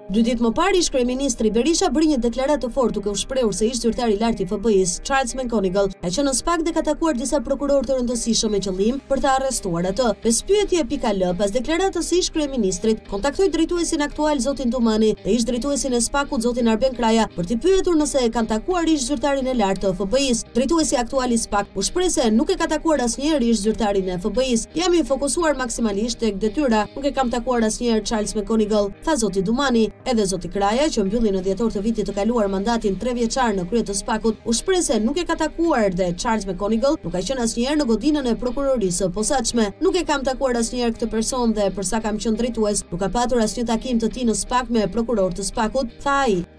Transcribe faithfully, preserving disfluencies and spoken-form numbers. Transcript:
Dy ditë më parë ish kryeministri Berisha bëri një deklaratë të fortë duke u shprehur se ish zyrtari i lartë i F B I-s, Charles McGonigal, ka qenë në SPAK dhe ka takuar disa prokurorë të rëndësishëm me qëllim për të arrestuar atë. Pas pyetje.l pas deklaratës së ish kryeministrit, kontaktoi drejtuesin aktual zotin Dumani dhe ish drejtuesin e SPAK-ut zotin Arben Kraja për t'i pyetur nëse e kanë takuar ish zyrtarin e lartë të F B I-s. Drejtuesi aktual i SPAK u shpreh se nuk e ka takuar asnjëherë ish zyrtarin e F B I-s. Jam i fokusuar maksimalisht tek detyra, nuk e kam takuar asnjëherë Charles McGonigal, tha zoti Dumani. Edhe zoti Kraja, që mbylli në dhjetor të vitit të kaluar mandatin tre vjeçar në krye të SPAK-ut, u shpreh se nuk e ka takuar dhe Charles McGonigal nuk ka qenë asnjëherë në godinën e prokurorisë së posaçme. Nuk e kam takuar asnjëherë këtë person dhe përsa kam qenë drejtues, nuk ka patur asnjë takim të tij në SPAK me prokuror të SPAK-ut, tha ai.